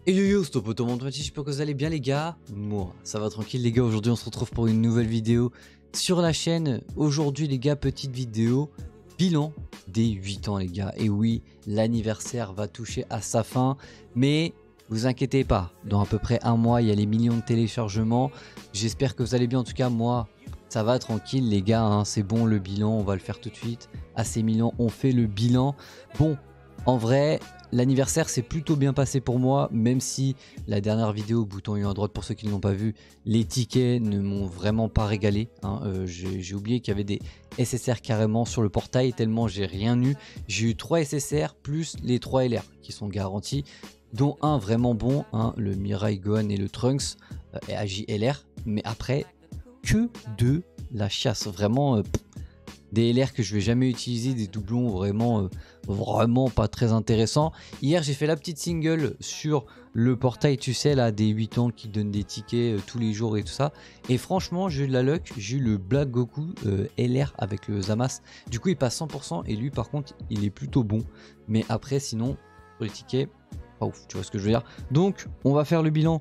Et yo yo, stop automatique, j'espère que vous allez bien les gars. Moi, ça va tranquille les gars, aujourd'hui on se retrouve pour une nouvelle vidéo sur la chaîne. Aujourd'hui les gars, petite vidéo, bilan des 8 ans les gars. Et oui, l'anniversaire va toucher à sa fin, mais vous inquiétez pas, dans à peu près un mois, il y a les millions de téléchargements. J'espère que vous allez bien, en tout cas moi, ça va tranquille les gars, hein, c'est bon le bilan, on va le faire tout de suite. À ces millions, on fait le bilan. Bon, en vrai... L'anniversaire s'est plutôt bien passé pour moi, même si la dernière vidéo, bouton U à droite pour ceux qui ne l'ont pas vu, les tickets ne m'ont vraiment pas régalé. Hein. J'ai oublié qu'il y avait des SSR carrément sur le portail, tellement j'ai rien eu. J'ai eu 3 SSR plus les 3 LR qui sont garantis, dont un vraiment bon, hein, le Mirai Gohan et le Trunks et AJLR. Mais après, que de la chasse, vraiment... des LR que je vais jamais utiliser, des doublons vraiment pas très intéressants. Hier j'ai fait la petite single sur le portail, tu sais là, des 8 ans qui donnent des tickets tous les jours et tout ça. Et franchement j'ai eu de la luck, j'ai eu le Black Goku LR avec le Zamas. Du coup il passe 100% et lui par contre il est plutôt bon. Mais après sinon pour les tickets, pas ouf, tu vois ce que je veux dire. Donc on va faire le bilan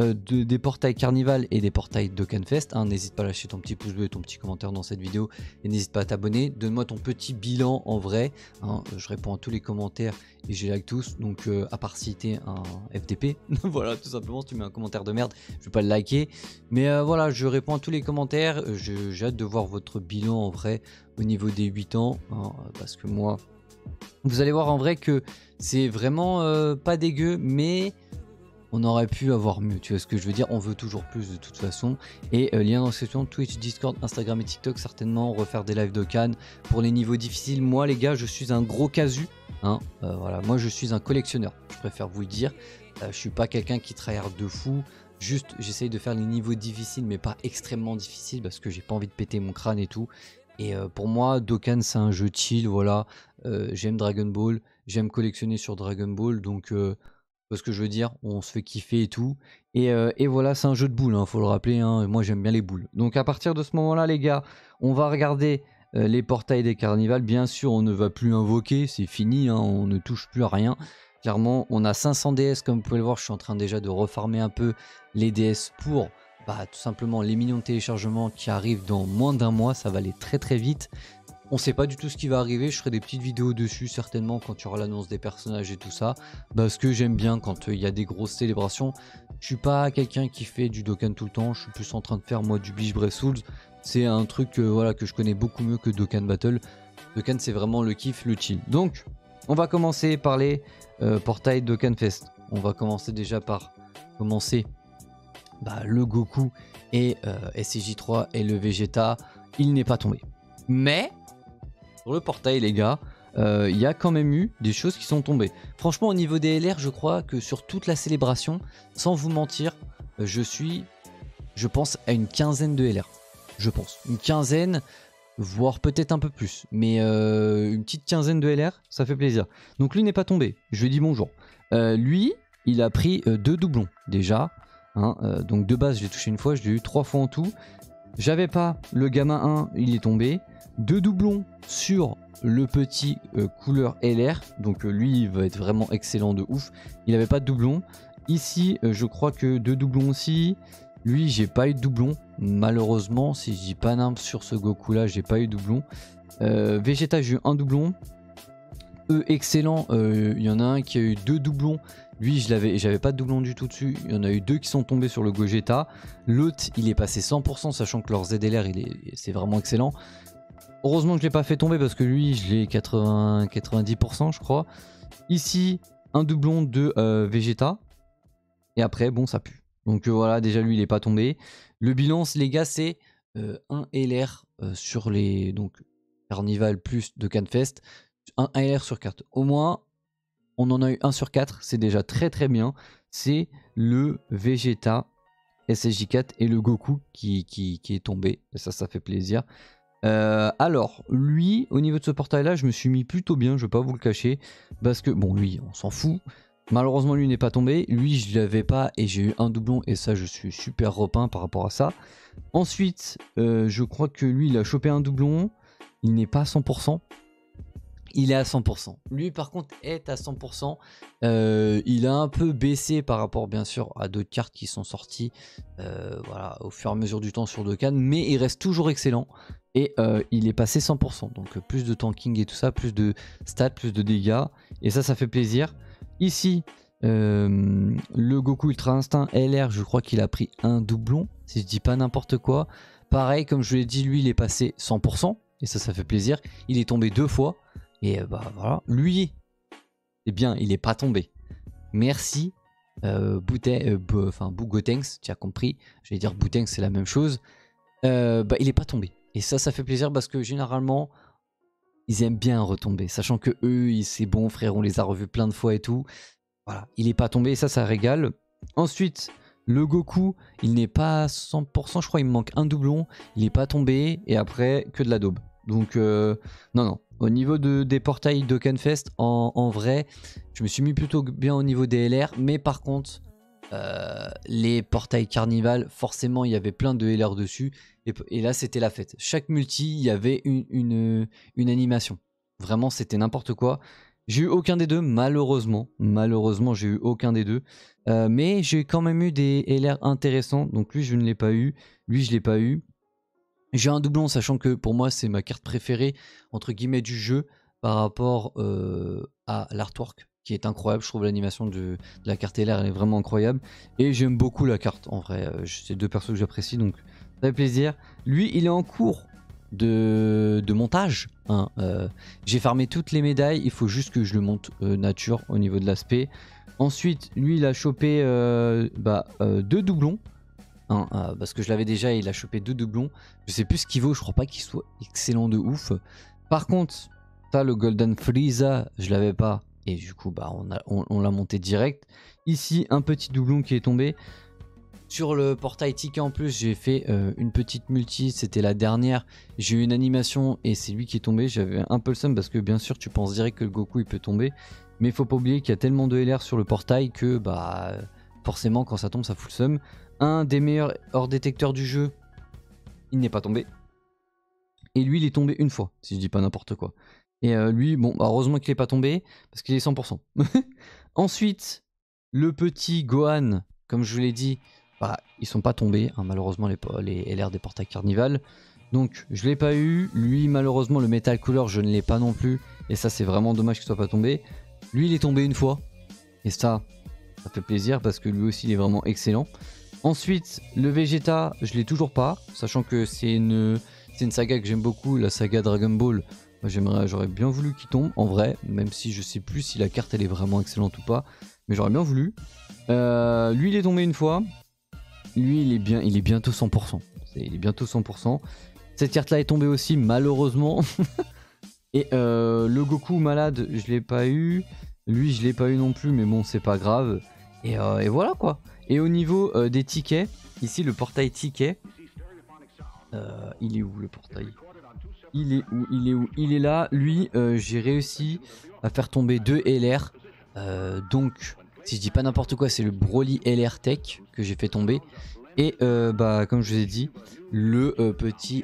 des portails Carnival et des portails Dokkanfest. Hein. N'hésite pas à lâcher ton petit pouce bleu et ton petit commentaire dans cette vidéo. Et n'hésite pas à t'abonner. Donne-moi ton petit bilan en vrai. Hein. Je réponds à tous les commentaires et je les like tous. Donc à part si t'es un FTP. Voilà, tout simplement, si tu mets un commentaire de merde, je vais pas le liker. Mais voilà, je réponds à tous les commentaires. J'ai hâte de voir votre bilan en vrai au niveau des 8 ans. Hein, parce que moi, vous allez voir en vrai que c'est vraiment pas dégueu. Mais... on aurait pu avoir mieux, tu vois ce que je veux dire, on veut toujours plus de toute façon. Et lien dans la description, Twitch, Discord, Instagram et TikTok, certainement refaire des lives de Cannes pour les niveaux difficiles. Moi les gars, je suis un gros casu, hein, voilà, moi je suis un collectionneur, je préfère vous le dire. Je suis pas quelqu'un qui tryhard de fou, juste j'essaye de faire les niveaux difficiles mais pas extrêmement difficiles parce que j'ai pas envie de péter mon crâne et tout. Et pour moi, Dokkan c'est un jeu chill, voilà, j'aime Dragon Ball, j'aime collectionner sur Dragon Ball, donc... parce que je veux dire, on se fait kiffer et tout. Et voilà, c'est un jeu de boules, hein, faut le rappeler. Hein, moi, j'aime bien les boules. Donc, à partir de ce moment-là, les gars, on va regarder les portails des carnivals. Bien sûr, on ne va plus invoquer, c'est fini. Hein, on ne touche plus à rien. Clairement, on a 500 DS, comme vous pouvez le voir. Je suis en train déjà de refarmer un peu les DS pour tout simplement les millions de téléchargements qui arrivent dans moins d'un mois. Ça va aller très très vite. On sait pas du tout ce qui va arriver, je ferai des petites vidéos dessus certainement quand il y aura l'annonce des personnages et tout ça. Parce que j'aime bien quand il y a des grosses célébrations. Je suis pas quelqu'un qui fait du Dokkan tout le temps, je suis plus en train de faire moi du Bleach Brave Souls. C'est un truc voilà, que je connais beaucoup mieux que Dokkan Battle. Dokkan c'est vraiment le kiff, le chill. Donc on va commencer par les portails Dokkan Fest. On va commencer déjà par le Goku et SCJ3 et le Vegeta. Il n'est pas tombé. Mais... sur le portail les gars, il y a quand même eu des choses qui sont tombées. Franchement au niveau des LR, je crois que sur toute la célébration, sans vous mentir, je pense à une quinzaine de LR. Je pense. Une quinzaine, voire peut-être un peu plus. Mais une petite quinzaine de LR, ça fait plaisir. Donc lui n'est pas tombé, je lui dis bonjour. Lui, il a pris 2 doublons déjà. Hein, donc de base, j'ai touché une fois, je l'ai eu 3 fois en tout. J'avais pas le gamin 1, il est tombé. 2 doublons sur le petit couleur LR. Donc lui, il va être vraiment excellent de ouf. Il n'avait pas de doublon. Ici, je crois que 2 doublons aussi. Lui, j'ai pas eu de doublon. Malheureusement, si je dis pas nimp sur ce Goku là, j'ai pas eu de doublon. Vegeta, j'ai eu un doublon. Excellent. Il y en a un qui a eu 2 doublons. Lui, j'avais pas de doublon du tout dessus. Il y en a eu 2 qui sont tombés sur le Gogeta. L'autre, il est passé 100%, sachant que leur ZLR, c'est vraiment excellent. Heureusement que je l'ai pas fait tomber parce que lui, je l'ai 90%, je crois. Ici, un doublon de Vegeta. Et après, bon, ça pue. Donc voilà, déjà lui, il est pas tombé. Le bilan, les gars, c'est un LR sur les Carnival plus de Canfest. Un LR sur 4. Au moins... on en a eu 1 sur 4, c'est déjà très très bien. C'est le Vegeta SSJ4 et le Goku qui est tombé. Et ça fait plaisir. Alors, lui, au niveau de ce portail-là, je me suis mis plutôt bien, je vais pas vous le cacher. Parce que, bon, lui, on s'en fout. Malheureusement, lui n'est pas tombé. Lui, je l'avais pas et j'ai eu un doublon. Et ça, je suis super repeint par rapport à ça. Ensuite, je crois que lui, il a chopé un doublon. Il n'est pas à 100%. il est à 100%. Lui par contre est à 100%. Il a un peu baissé par rapport bien sûr à d'autres cartes qui sont sorties voilà, au fur et à mesure du temps sur Dokkan, mais il reste toujours excellent. Et il est passé 100%. Donc plus de tanking et tout ça, plus de stats, plus de dégâts. Et ça fait plaisir. Ici, le Goku Ultra Instinct LR, je crois qu'il a pris un doublon, si je dis pas n'importe quoi. Pareil, comme je l'ai dit, lui il est passé 100%. Et ça fait plaisir. Il est tombé 2 fois. Et bah voilà, lui, eh bien, il n'est pas tombé. Merci, Gotenks, tu as compris. Je vais dire Boutenks, c'est la même chose. Bah, il n'est pas tombé. Et ça fait plaisir parce que généralement, ils aiment bien retomber. Sachant que eux, c'est bon, frère, on les a revus plein de fois et tout. Voilà, il n'est pas tombé et ça régale. Ensuite, le Goku, il n'est pas à 100%, je crois, il me manque un doublon. Il n'est pas tombé et après, que de la daube. Donc, non. Au niveau des portails Dokkanfest, en vrai, je me suis mis plutôt bien au niveau des LR. Mais par contre, les portails Carnival, forcément, il y avait plein de LR dessus. Et là, c'était la fête. Chaque multi, il y avait une animation. Vraiment, c'était n'importe quoi. J'ai eu aucun des deux, malheureusement. Malheureusement, j'ai eu aucun des deux. Mais j'ai quand même eu des LR intéressants. Donc lui, je ne l'ai pas eu. Lui, je ne l'ai pas eu. J'ai un doublon, sachant que pour moi, c'est ma carte préférée, entre guillemets, du jeu, par rapport à l'artwork, qui est incroyable. Je trouve l'animation de la carte LR, elle est vraiment incroyable. Et j'aime beaucoup la carte, en vrai. C'est deux persos que j'apprécie, donc ça fait plaisir. Lui, il est en cours de montage. Hein. J'ai farmé toutes les médailles, il faut juste que je le monte nature au niveau de l'aspect. Ensuite, lui, il a chopé 2 doublons. Hein, parce que je l'avais déjà, il a chopé 2 doublons. Je sais plus ce qu'il vaut, je crois pas qu'il soit excellent de ouf. Par contre, ça, le Golden Frieza, je l'avais pas. Et du coup, bah, on l'a monté direct. Ici, un petit doublon qui est tombé. Sur le portail ticket en plus, j'ai fait une petite multi, c'était la dernière. J'ai eu une animation et c'est lui qui est tombé. J'avais un peu le seum parce que bien sûr, tu penses direct que le Goku il peut tomber. Mais il faut pas oublier qu'il y a tellement de LR sur le portail que bah forcément, quand ça tombe, ça fout le seum. Un des meilleurs hors détecteurs du jeu, il n'est pas tombé. Et lui, il est tombé une fois, si je dis pas n'importe quoi. Et lui, bon, bah, heureusement qu'il n'est pas tombé, parce qu'il est 100%. Ensuite, le petit Gohan, comme je vous l'ai dit, bah, ils sont pas tombés, hein, malheureusement, les LR des portails Carnival. Donc, je l'ai pas eu. Lui, malheureusement, le Metal Couleur, je ne l'ai pas non plus. Et ça, c'est vraiment dommage qu'il soit pas tombé. Lui, il est tombé une fois. Et ça fait plaisir, parce que lui aussi, il est vraiment excellent. Ensuite, le Vegeta, je l'ai toujours pas, sachant que c'est une saga que j'aime beaucoup, la saga Dragon Ball. J'aurais bien voulu qu'il tombe, en vrai, même si je sais plus si la carte elle est vraiment excellente ou pas, mais j'aurais bien voulu. Lui, il est tombé une fois. Lui, il est bientôt 100%. Il est bientôt 100%. Cette carte-là est tombée aussi, malheureusement. Et le Goku malade, je l'ai pas eu. Lui, je l'ai pas eu non plus, mais bon, c'est pas grave. Et voilà quoi. Et au niveau des tickets, ici le portail ticket, il est où le portail? Il est où? Il est là. Lui, j'ai réussi à faire tomber 2 LR. Donc, si je dis pas n'importe quoi, c'est le Broly LR Tech que j'ai fait tomber. Et bah, comme je vous ai dit, le petit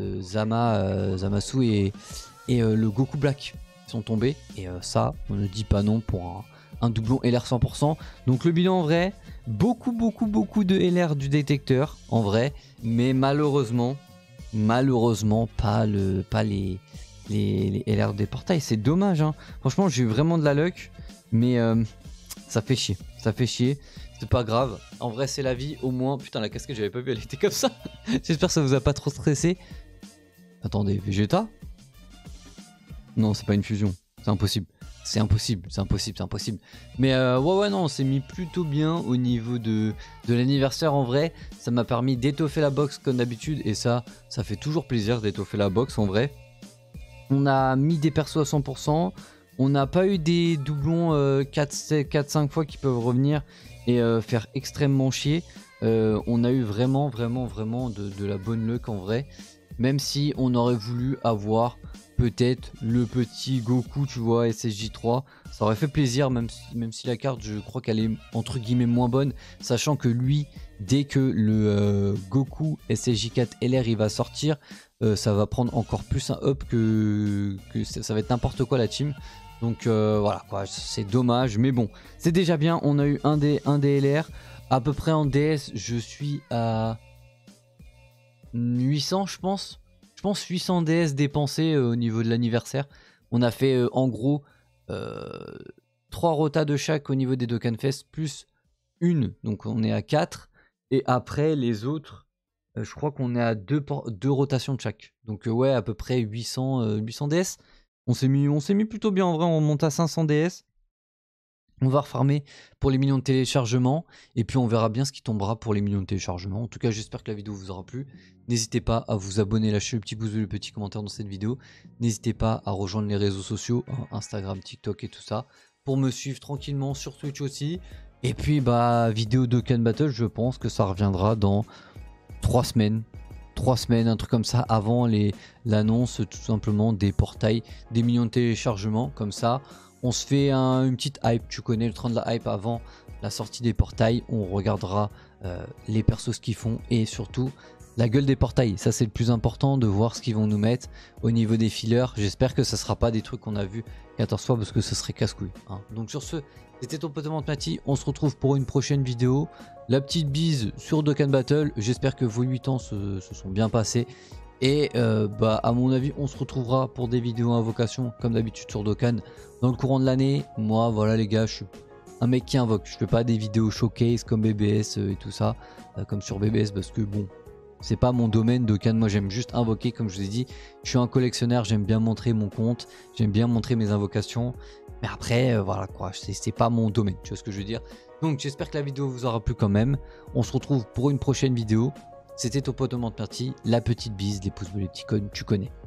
Zamasu et le Goku Black sont tombés. Et ça, on ne dit pas non pour un doublon LR 100%. Donc le bilan en vrai, beaucoup de LR du détecteur en vrai, mais malheureusement pas les LR des portails. C'est dommage, hein. Franchement, j'ai eu vraiment de la luck, mais ça fait chier. C'est pas grave. En vrai, c'est la vie. Au moins, putain, la casquette, j'avais pas vu, elle était comme ça. J'espère que ça vous a pas trop stressé. Attendez, Vegeta? Non, c'est pas une fusion. C'est impossible. C'est impossible. Mais ouais, non, on s'est mis plutôt bien au niveau de l'anniversaire en vrai. Ça m'a permis d'étoffer la box comme d'habitude. Et ça fait toujours plaisir d'étoffer la box en vrai. On a mis des persos à 100%. On n'a pas eu des doublons 4-5 fois qui peuvent revenir et faire extrêmement chier. On a eu vraiment de la bonne luck en vrai. Même si on aurait voulu avoir peut-être le petit Goku, tu vois, SSJ3. Ça aurait fait plaisir, même si la carte, je crois qu'elle est entre guillemets moins bonne, sachant que lui, dès que le Goku SSJ4 LR il va sortir, ça va prendre encore plus un up que ça va être n'importe quoi la team. Donc voilà quoi, c'est dommage, mais bon, c'est déjà bien. On a eu un DLR. À peu près en DS, je suis à 800, je pense. Je pense 800 DS dépensés au niveau de l'anniversaire. On a fait en gros 3 rotas de chaque au niveau des Dokkan Fest, plus une. Donc on est à 4. Et après les autres, je crois qu'on est à 2 rotations de chaque. Donc ouais, à peu près 800 DS. On s'est mis plutôt bien en vrai, on monte à 500 DS. On va refarmer pour les millions de téléchargements et puis on verra bien ce qui tombera pour les millions de téléchargements. En tout cas, j'espère que la vidéo vous aura plu. N'hésitez pas à vous abonner, lâcher le petit pouce bleu, le petit commentaire dans cette vidéo. N'hésitez pas à rejoindre les réseaux sociaux, hein, Instagram, TikTok et tout ça, pour me suivre tranquillement sur Twitch aussi. Et puis bah vidéo Dokkan Battle, je pense que ça reviendra dans 3 semaines. 3 semaines, un truc comme ça, avant l'annonce tout simplement des portails, des millions de téléchargements, comme ça. On se fait une petite hype, tu connais le train de la hype avant la sortie des portails. On regardera les persos qu'ils font et surtout la gueule des portails. Ça c'est le plus important, de voir ce qu'ils vont nous mettre au niveau des fillers. J'espère que ça sera pas des trucs qu'on a vu 14 fois parce que ce serait casse-couille, hein. Donc sur ce, c'était ton pote Mati. On se retrouve pour une prochaine vidéo. La petite bise sur Dokkan Battle. J'espère que vos 8 ans se sont bien passés. Et bah à mon avis on se retrouvera pour des vidéos invocation comme d'habitude sur Dokkan dans le courant de l'année. Moi voilà les gars, je suis un mec qui invoque, je fais pas des vidéos showcase comme BBS et tout ça, comme sur BBS, parce que bon, c'est pas mon domaine Dokkan. Moi j'aime juste invoquer, comme je vous ai dit, je suis un collectionneur, j'aime bien montrer mon compte, j'aime bien montrer mes invocations, mais après voilà quoi, c'est pas mon domaine, tu vois ce que je veux dire. Donc j'espère que la vidéo vous aura plu quand même. On se retrouve pour une prochaine vidéo. C'était ton pote Mati, la petite bise, les pouces bleus, les petits codes, tu connais.